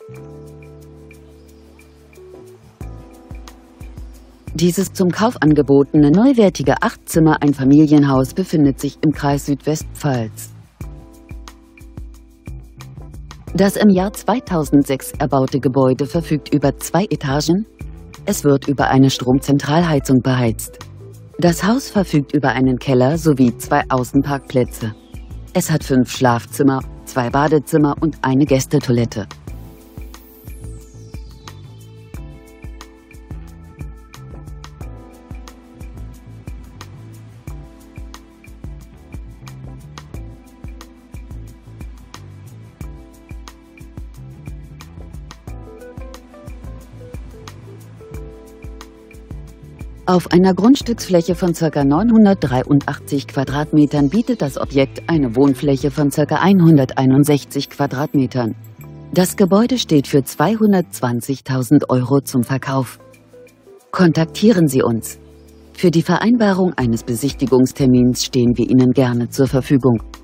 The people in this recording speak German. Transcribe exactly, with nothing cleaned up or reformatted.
Dieses zum Kauf angebotene neuwertige Achtzimmer-Einfamilienhaus befindet sich im Kreis Südwestpfalz. Das im Jahr zweitausendsechs erbaute Gebäude verfügt über zwei Etagen. Es wird über eine Stromzentralheizung beheizt. Das Haus verfügt über einen Keller sowie zwei Außenparkplätze. Es hat fünf Schlafzimmer, zwei Badezimmer und eine Gästetoilette. Auf einer Grundstücksfläche von ca. neunhundertdreiundachtzig Quadratmetern bietet das Objekt eine Wohnfläche von ca. hunderteinundsechzig Quadratmetern. Das Gebäude steht für zweihundertzwanzigtausend Euro zum Verkauf. Kontaktieren Sie uns. Für die Vereinbarung eines Besichtigungstermins stehen wir Ihnen gerne zur Verfügung.